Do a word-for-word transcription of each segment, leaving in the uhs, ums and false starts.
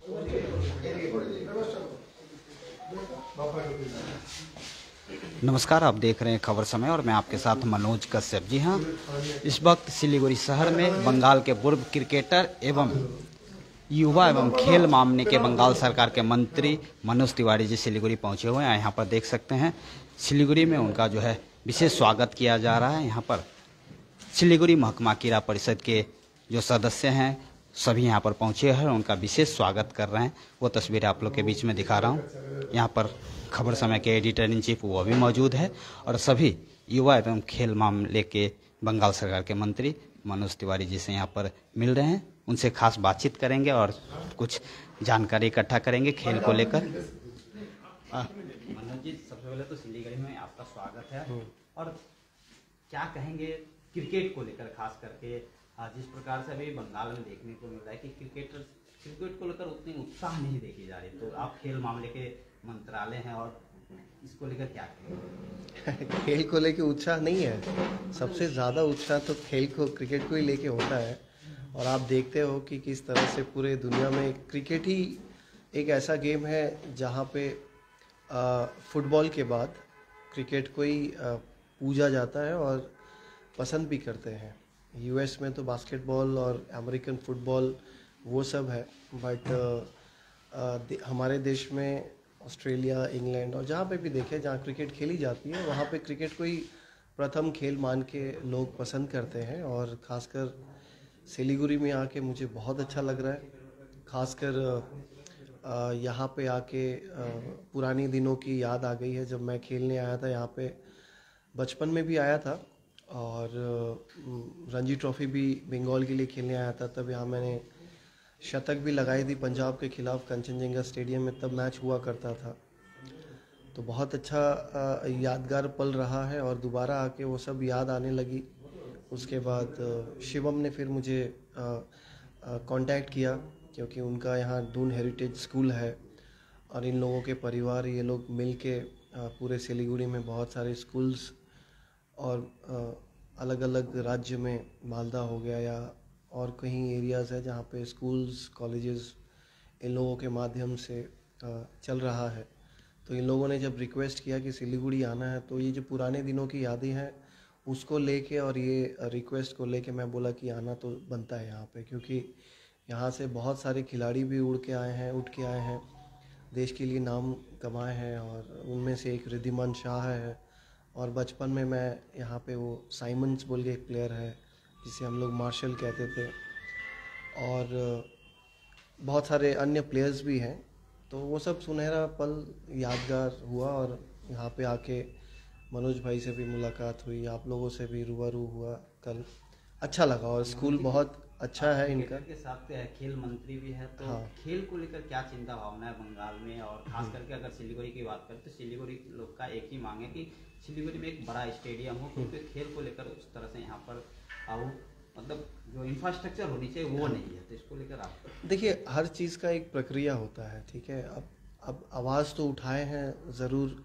नमस्कार, आप देख रहे हैं खबर समय और मैं आपके साथ मनोज कश्यप। जी हाँ, इस वक्त सिलीगुड़ी शहर में बंगाल के पूर्व क्रिकेटर एवं युवा एवं खेल मामले के बंगाल सरकार के मंत्री मनोज तिवारी जी सिलीगुड़ी पहुंचे हुए हैं। यहाँ पर देख सकते हैं सिलीगुड़ी में उनका जो है विशेष स्वागत किया जा रहा है। यहाँ पर सिलीगुड़ी महकमा क्रीड़ा परिषद के जो सदस्य हैं सभी यहाँ पर पहुँचे हैं और उनका विशेष स्वागत कर रहे हैं। वो तस्वीरें आप लोग के बीच में दिखा रहा हूँ। यहाँ पर खबर समय के एडिटर इन चीफ वो भी मौजूद है और सभी युवा एवं खेल मामले के बंगाल सरकार के मंत्री मनोज तिवारी जी से यहाँ पर मिल रहे हैं। उनसे खास बातचीत करेंगे और कुछ जानकारी इकट्ठा करेंगे खेल को लेकर। मनोज जी, सबसे पहले तो सिलीगुड़ी में आपका स्वागत है और क्या कहेंगे क्रिकेट को लेकर, खास करके जिस प्रकार से अभी बंगाल में देखने को मिल रहा है कि क्रिकेटर क्रिकेट को लेकर उतनी उत्साह नहीं देखी जा रही, तो आप खेल मामले के मंत्रालय हैं और इसको लेकर क्या कहेंगे? खेल को लेके उत्साह नहीं है, सबसे ज़्यादा उत्साह तो खेल को क्रिकेट को ही लेके होता है। और आप देखते हो कि किस तरह से पूरे दुनिया में क्रिकेट ही एक ऐसा गेम है जहाँ पे फुटबॉल के बाद क्रिकेट को ही पूजा जाता है और पसंद भी करते हैं। यूएस में तो बास्केटबॉल और अमेरिकन फुटबॉल वो सब है, बट हमारे देश में ऑस्ट्रेलिया, इंग्लैंड और जहाँ पे भी देखें जहाँ क्रिकेट खेली जाती है वहाँ पे क्रिकेट को ही प्रथम खेल मान के लोग पसंद करते हैं। और ख़ासकर सिलीगुड़ी में आके मुझे बहुत अच्छा लग रहा है। ख़ासकर यहाँ पे आके पुरानी दिनों की याद आ गई है जब मैं खेलने आया था यहाँ पे। बचपन में भी आया था और रणजी ट्रॉफी भी बंगाल के लिए खेलने आया था। तब यहाँ मैंने शतक भी लगाई थी पंजाब के खिलाफ कंचनजंगा स्टेडियम में, तब मैच हुआ करता था। तो बहुत अच्छा यादगार पल रहा है और दोबारा आके वो सब याद आने लगी। उसके बाद शिवम ने फिर मुझे कांटेक्ट किया क्योंकि उनका यहाँ दून हेरिटेज स्कूल है और इन लोगों के परिवार ये लोग मिल के पूरे सिलीगुड़ी में बहुत सारे स्कूल्स और अलग अलग राज्य में मालदा हो गया या और कहीं एरियाज़ है जहाँ पे स्कूल्स कॉलेजेस इन लोगों के माध्यम से चल रहा है। तो इन लोगों ने जब रिक्वेस्ट किया कि सिलीगुड़ी आना है तो ये जो पुराने दिनों की यादें हैं उसको लेके और ये रिक्वेस्ट को लेके मैं बोला कि आना तो बनता है यहाँ पे, क्योंकि यहाँ से बहुत सारे खिलाड़ी भी उड़ के आए हैं उठ के आए हैं, देश के लिए नाम कमाए हैं और उनमें से एक रिद्धिमान शाह है। और बचपन में मैं यहाँ पे वो साइमंस बोल के एक प्लेयर है जिसे हम लोग मार्शल कहते थे और बहुत सारे अन्य प्लेयर्स भी हैं। तो वो सब सुनहरा पल यादगार हुआ और यहाँ पे आके मनोज भाई से भी मुलाकात हुई, आप लोगों से भी रूबरू हुआ कल, अच्छा लगा। और स्कूल बहुत अच्छा है इनका। के साथ खेल मंत्री भी है, तो हाँ। खेल को लेकर क्या चिंता भावना है बंगाल में? और खास करके अगर सिलीगुड़ी की बात करें तो सिलीगुड़ी लोग का एक ही मांग है कि सिलीगुड़ी में एक बड़ा स्टेडियम हो, क्योंकि खेल को लेकर उस तरह से यहाँ पर आओ मतलब जो इंफ्रास्ट्रक्चर होनी चाहिए वो नहीं है। तो इसको लेकर आप देखिए, हर चीज़ का एक प्रक्रिया होता है, ठीक है। अब अब आवाज़ तो उठाए हैं ज़रूर,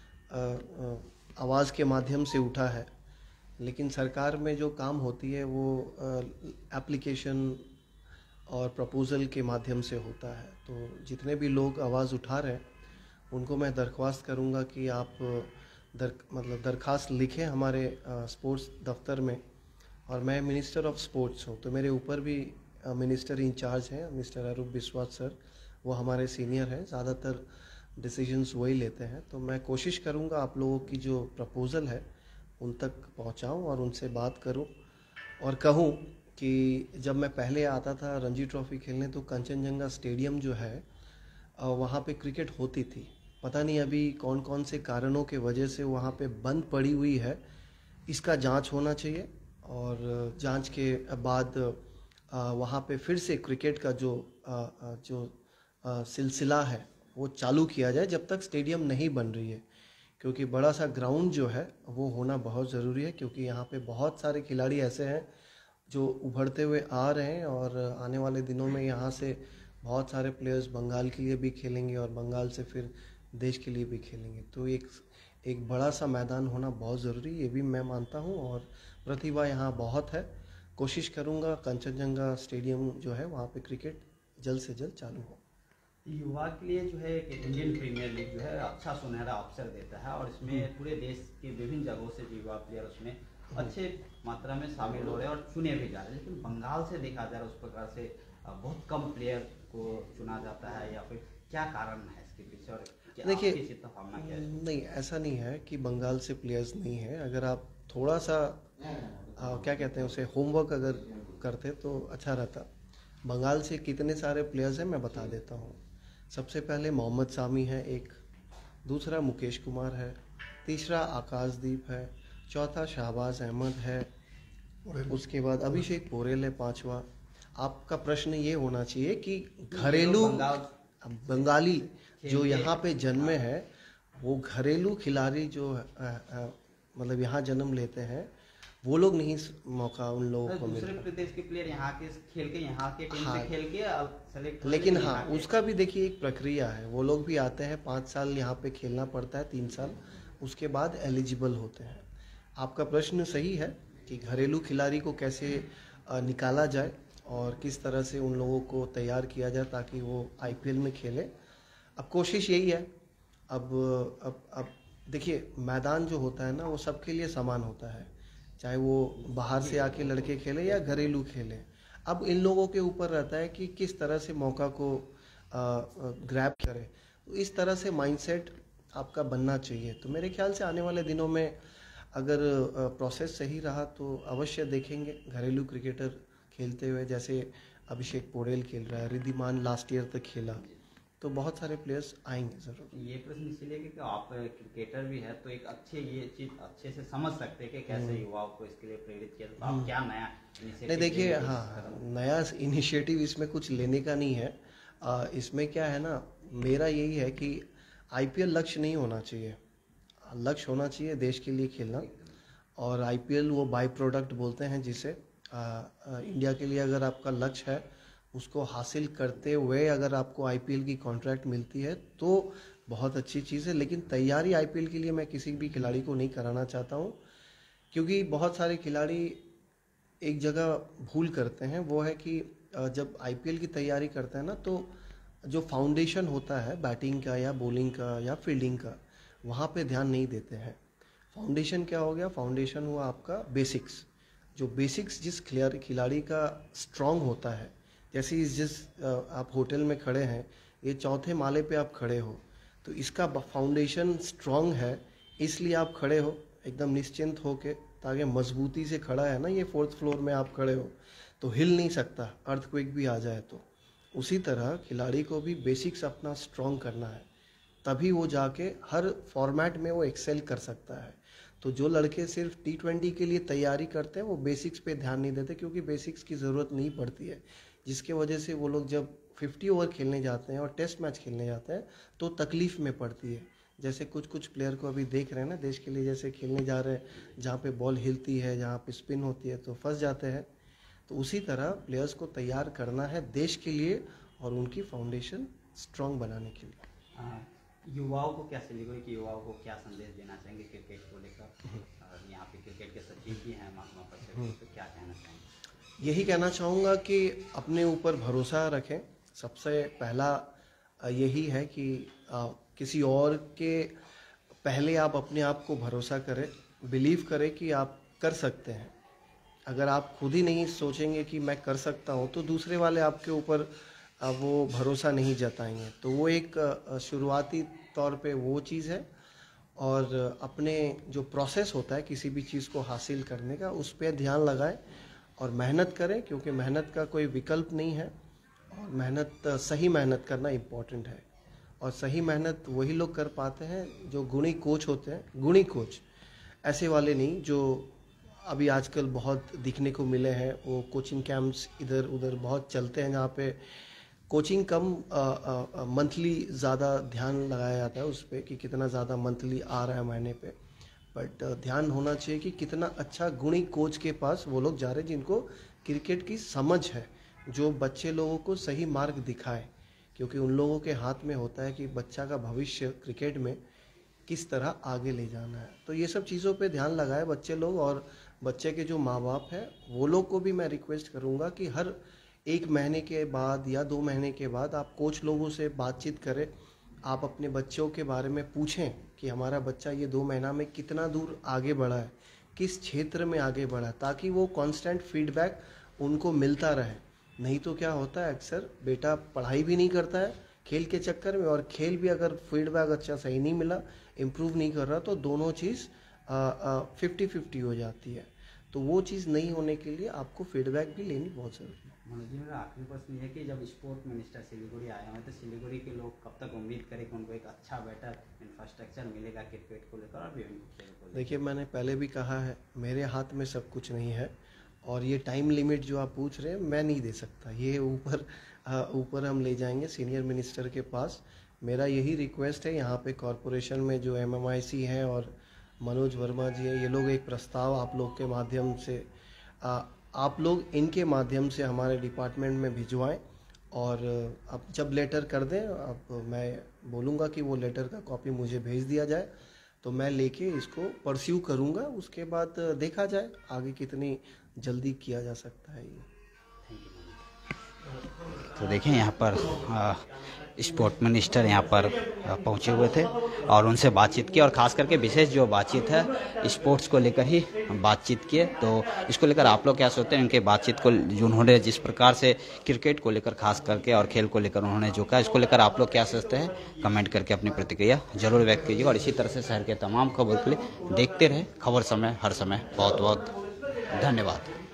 आवाज़ के माध्यम से उठा है, लेकिन सरकार में जो काम होती है वो एप्लीकेशन और प्रपोज़ल के माध्यम से होता है। तो जितने भी लोग आवाज़ उठा रहे हैं उनको मैं दरख्वास्त करूंगा कि आप दर मतलब दरख्वास्त लिखें हमारे स्पोर्ट्स दफ्तर में। और मैं मिनिस्टर ऑफ स्पोर्ट्स हूँ, तो मेरे ऊपर भी मिनिस्टर इंचार्ज हैं मिस्टर अरूप बिस्वास सर, वो हमारे सीनियर हैं, ज़्यादातर डिसीजंस वही लेते हैं। तो मैं कोशिश करूँगा आप लोगों की जो प्रपोज़ल है उन तक पहुँचाऊँ और उनसे बात करूँ और कहूँ कि जब मैं पहले आता था रणजी ट्रॉफी खेलने तो कंचनजंगा स्टेडियम जो है वहाँ पे क्रिकेट होती थी। पता नहीं अभी कौन कौन से कारणों के वजह से वहाँ पे बंद पड़ी हुई है, इसका जांच होना चाहिए और जांच के बाद वहाँ पे फिर से क्रिकेट का जो जो सिलसिला है वो चालू किया जाए जब तक स्टेडियम नहीं बन रही है। क्योंकि बड़ा सा ग्राउंड जो है वो होना बहुत ज़रूरी है, क्योंकि यहाँ पे बहुत सारे खिलाड़ी ऐसे हैं जो उभरते हुए आ रहे हैं और आने वाले दिनों में यहाँ से बहुत सारे प्लेयर्स बंगाल के लिए भी खेलेंगे और बंगाल से फिर देश के लिए भी खेलेंगे। तो एक एक बड़ा सा मैदान होना बहुत ज़रूरी, ये भी मैं मानता हूँ। और प्रतिभा यहाँ बहुत है, कोशिश करूँगा कंचनजंगा स्टेडियम जो है वहाँ पे क्रिकेट जल्द से जल्द चालू हो। युवा के लिए जो है कि इंडियन प्रीमियर लीग जो है अच्छा सुनहरा अवसर देता है और इसमें पूरे देश के विभिन्न जगहों से जो युवा प्लेयर उसमें अच्छे मात्रा में शामिल हो रहे हैं और चुने भी जा रहे हैं। लेकिन बंगाल से देखा जा रहा है उस प्रकार से बहुत कम प्लेयर को चुना जाता है, या फिर क्या कारण है इसके पीछे और देखिए, भावना क्या है? नहीं, ऐसा नहीं है कि बंगाल से प्लेयर्स नहीं है। अगर आप थोड़ा सा आ, क्या कहते हैं उसे होमवर्क अगर करते तो अच्छा रहता। बंगाल से कितने सारे प्लेयर्स हैं मैं बता देता हूँ। सबसे पहले मोहम्मद सामी है एक, दूसरा मुकेश कुमार है, तीसरा आकाशदीप है, चौथा शहबाज अहमद है, उसके बाद अभिषेक पोरेल है पांचवा। आपका प्रश्न ये होना चाहिए कि घरेलू बंगाली जो यहाँ पे जन्मे हैं वो घरेलू खिलाड़ी जो मतलब यहाँ जन्म लेते हैं वो लोग नहीं मौका उन लोगों को मिलता। दूसरे प्रदेश के प्लेयर यहाँ के खेल के यहाँ के टीम हाँ, से खेल के सेलेक्ट, लेकिन हाँ उसका भी देखिए एक प्रक्रिया है। वो लोग भी आते हैं, पाँच साल यहाँ पे खेलना पड़ता है, तीन साल, उसके बाद एलिजिबल होते हैं। आपका प्रश्न सही है कि घरेलू खिलाड़ी को कैसे निकाला जाए और किस तरह से उन लोगों को तैयार किया जाए ताकि वो आईपीएल में खेले। अब कोशिश यही है। अब अब अब देखिए, मैदान जो होता है ना वो सबके लिए समान होता है, चाहे वो बाहर से आके लड़के खेले या घरेलू खेले। अब इन लोगों के ऊपर रहता है कि किस तरह से मौका को ग्रैब करें। तो इस तरह से माइंडसेट आपका बनना चाहिए। तो मेरे ख्याल से आने वाले दिनों में अगर प्रोसेस सही रहा तो अवश्य देखेंगे घरेलू क्रिकेटर खेलते हुए। जैसे अभिषेक पोरेल खेल रहा है, रिद्धिमान लास्ट ईयर तक खेला, तो बहुत सारे प्लेयर्स आएंगे जरूर। ये प्रश्न इसलिए कि आप क्रिकेटर भी है तो एक अच्छे ये चीज अच्छे से समझ सकते हैं कि कैसे युवाओं को इसके लिए प्रेरित किया। तो आप क्या नया नहीं, देखिए, हाँ, नया इनिशिएटिव इसमें कुछ लेने का नहीं है। आ, इसमें क्या है ना, मेरा यही है कि आईपीएल लक्ष्य नहीं होना चाहिए। लक्ष्य होना चाहिए देश के लिए खेलना, और आईपीएल वो बाई प्रोडक्ट बोलते हैं जिसे आ, आ, इंडिया के लिए अगर आपका लक्ष्य है उसको हासिल करते हुए अगर आपको आईपीएल की कॉन्ट्रैक्ट मिलती है तो बहुत अच्छी चीज़ है। लेकिन तैयारी आईपीएल के लिए मैं किसी भी खिलाड़ी को नहीं कराना चाहता हूँ, क्योंकि बहुत सारे खिलाड़ी एक जगह भूल करते हैं। वो है कि जब आईपीएल की तैयारी करते हैं ना तो जो फाउंडेशन होता है बैटिंग का या बॉलिंग का या फील्डिंग का, वहाँ पे ध्यान नहीं देते हैं। फाउंडेशन क्या हो गया? फाउंडेशन हुआ आपका बेसिक्स। जो बेसिक्स जिस खिलाड़ी का स्ट्रांग होता है, जैसे जिस आप होटल में खड़े हैं, ये चौथे माले पे आप खड़े हो तो इसका फाउंडेशन स्ट्रांग है, इसलिए आप खड़े हो एकदम निश्चिंत होके, ताकि मजबूती से खड़ा है ना, ये फोर्थ फ्लोर में आप खड़े हो तो हिल नहीं सकता, अर्थक्वेक भी आ जाए तो। उसी तरह खिलाड़ी को भी बेसिक्स अपना स्ट्रांग करना है, तभी वो जाके हर फॉर्मेट में वो एक्सेल कर सकता है। तो जो लड़के सिर्फ टी ट्वेंटी के लिए तैयारी करते हैं वो बेसिक्स पे ध्यान नहीं देते, क्योंकि बेसिक्स की ज़रूरत नहीं पड़ती है, जिसके वजह से वो लोग जब फिफ्टी ओवर खेलने जाते हैं और टेस्ट मैच खेलने जाते हैं तो तकलीफ़ में पड़ती है। जैसे कुछ कुछ प्लेयर को अभी देख रहे हैं ना, देश के लिए जैसे खेलने जा रहे हैं, जहाँ पे बॉल हिलती है, जहाँ पे स्पिन होती है तो फंस जाते हैं। तो उसी तरह प्लेयर्स को तैयार करना है देश के लिए और उनकी फाउंडेशन स्ट्रांग बनाने के लिए। युवाओं को क्या सिलीगुड़ी के युवाओं को क्या संदेश देना चाहेंगे क्रिकेट को लेकर? यहाँ पे क्रिकेट के सचिव भी हैं महात्मा परिषद, तो क्या कहना चाहेंगे? यही कहना चाहूँगा कि अपने ऊपर भरोसा रखें। सबसे पहला यही है कि आ, किसी और के पहले आप अपने आप को भरोसा करें, बिलीव करें कि आप कर सकते हैं। अगर आप खुद ही नहीं सोचेंगे कि मैं कर सकता हूँ तो दूसरे वाले आपके ऊपर वो भरोसा नहीं जताएंगे। तो वो एक शुरुआती तौर पे वो चीज़ है। और अपने जो प्रोसेस होता है किसी भी चीज़ को हासिल करने का, उस पर ध्यान लगाएं और मेहनत करें, क्योंकि मेहनत का कोई विकल्प नहीं है। और मेहनत, सही मेहनत करना इम्पोर्टेंट है, और सही मेहनत वही लोग कर पाते हैं जो गुणी कोच होते हैं। गुणी कोच ऐसे वाले नहीं जो अभी आजकल बहुत दिखने को मिले हैं। वो कोचिंग कैंप्स इधर उधर बहुत चलते हैं जहाँ पे कोचिंग कम, मंथली ज़्यादा ध्यान लगाया जाता है उस पर कि कितना ज़्यादा मंथली आ रहा है महीने पे। बट ध्यान होना चाहिए कि कितना अच्छा गुणी कोच के पास वो लोग जा रहे हैं जिनको क्रिकेट की समझ है, जो बच्चे लोगों को सही मार्ग दिखाए, क्योंकि उन लोगों के हाथ में होता है कि बच्चा का भविष्य क्रिकेट में किस तरह आगे ले जाना है। तो ये सब चीज़ों पे ध्यान लगाए बच्चे लोग। और बच्चे के जो माँ बाप हैं वो लोग को भी मैं रिक्वेस्ट करूँगा कि हर एक महीने के बाद या दो महीने के बाद आप कोच लोगों से बातचीत करें, आप अपने बच्चों के बारे में पूछें कि हमारा बच्चा ये दो महीना में कितना दूर आगे बढ़ा है, किस क्षेत्र में आगे बढ़ा है, ताकि वो कांस्टेंट फीडबैक उनको मिलता रहे। नहीं तो क्या होता है, अक्सर बेटा पढ़ाई भी नहीं करता है खेल के चक्कर में, और खेल भी अगर फीडबैक अच्छा सही नहीं मिला, इम्प्रूव नहीं कर रहा, तो दोनों चीज़ फिफ्टी फिफ्टी हो जाती है। तो वो चीज़ नहीं होने के लिए आपको फीडबैक भी लेनी बहुत ज़रूरी है। मनोज जी, मेरा आखिरी प्रश्न ये है कि जब स्पोर्ट मिनिस्टर सिलीगुड़ी आए हैं तो सिलीगुड़ी के लोग कब तक उम्मीद करें कि उनको एक अच्छा बेटर इंफ्रास्ट्रक्चर मिलेगा क्रिकेट को लेकर और विभिन्न खेल को लेकर? देखिए, मैंने पहले भी कहा है, मेरे हाथ में सब कुछ नहीं है, और ये टाइम लिमिट जो आप पूछ रहे हैं मैं नहीं दे सकता। ये ऊपर ऊपर हम ले जाएंगे सीनियर मिनिस्टर के पास। मेरा यही रिक्वेस्ट है, यहाँ पे कॉरपोरेशन में जो एम एम आई सी हैं और मनोज वर्मा जी हैं, ये लोग एक प्रस्ताव आप लोग के माध्यम से आ, आप लोग इनके माध्यम से हमारे डिपार्टमेंट में भिजवाएं, और अब जब लेटर कर दें, अब मैं बोलूँगा कि वो लेटर का कॉपी मुझे भेज दिया जाए, तो मैं लेके इसको परस्यू करूँगा। उसके बाद देखा जाए आगे कितनी जल्दी किया जा सकता है ये। तो देखें यहाँ पर आ, स्पोर्ट मिनिस्टर यहाँ पर पहुँचे हुए थे और उनसे बातचीत की, और ख़ास करके विशेष जो बातचीत है स्पोर्ट्स को लेकर ही बातचीत किए। तो इसको लेकर आप लोग क्या सोचते हैं, उनके बातचीत को जो उन्होंने जिस प्रकार से क्रिकेट को लेकर खास करके और खेल को लेकर उन्होंने जो कहा, इसको लेकर आप लोग क्या सोचते हैं, कमेंट करके अपनी प्रतिक्रिया जरूर व्यक्त कीजिएगा। और इसी तरह से शहर के तमाम खबर के लिए देखते रहे खबर समय हर समय। बहुत बहुत धन्यवाद।